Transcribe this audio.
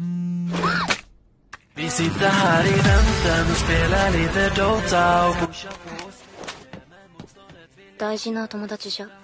Vi sitter här i väntan och spelar lite Dota och pushar på oss. 大事な友達じゃ。